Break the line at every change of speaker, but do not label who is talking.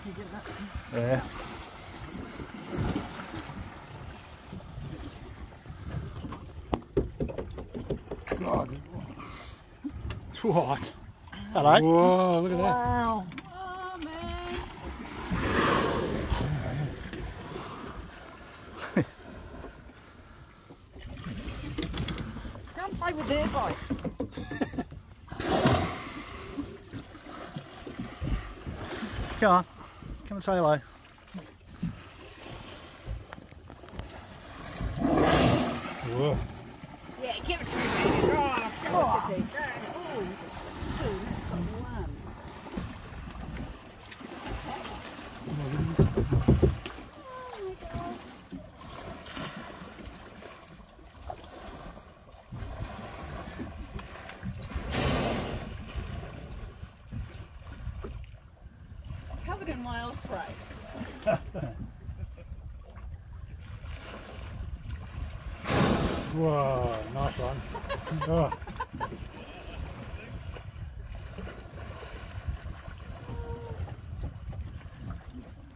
Yeah. God. What? Hello.
Whoa, look at that.
Wow.
Oh man.
Don't play with their bike.
Come on. Come and say hello.
Whoa.
Yeah, give it to me, baby. Oh, come on, Kitty. Go. Oh, you got two. That's got one. Oh my God. Covered in whale spray.
Whoa, nice one. Oh.